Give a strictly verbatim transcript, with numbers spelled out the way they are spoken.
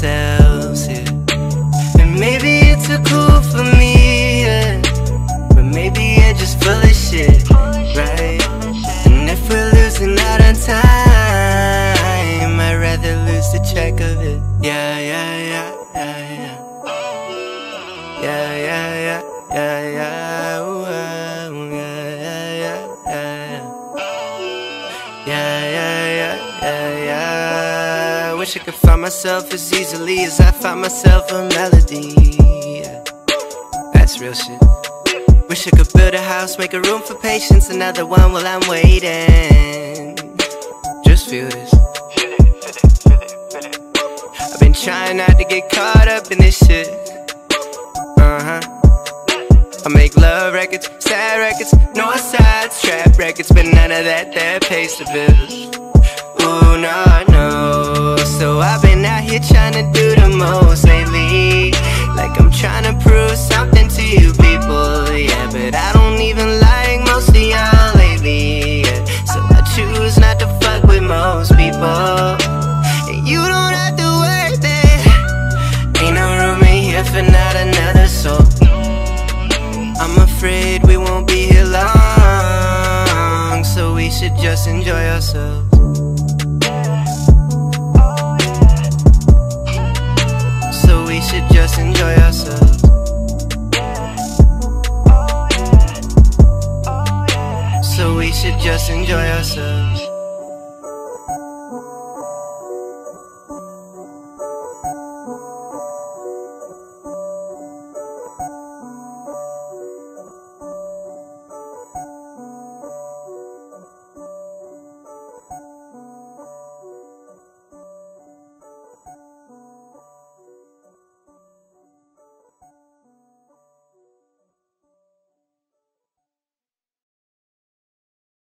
ourselves here. And maybe it's too cool for me, yeah. But maybe you're just full of shit, right? And if we're losing out on time, I'd rather lose the track of it. Yeah, yeah, yeah, yeah, yeah. Yeah, yeah, yeah, yeah, yeah. Ooh, uh, yeah, yeah, yeah, yeah. Yeah, yeah, yeah, yeah, yeah. Wish I could find myself as easily as I find myself a melody. Yeah. That's real shit. Wish I could build a house, make a room for patience, another one while I'm waiting. Just feel this. I've been trying not to get caught up in this shit. Uh-huh. I make love records, sad records, no sides, trap records, but none of that that pays the bills. Ooh, no, no. So I've been out here trying to do the most lately, like I'm trying to prove something to you people, yeah. But I don't even like most of y'all lately, yeah. So I choose not to fuck with most people. And you don't have to worry, man. Ain't no room in here for not another soul. I'm afraid we won't be here long, so we should just enjoy ourselves. So we should just enjoy ourselves. So we should just enjoy ourselves.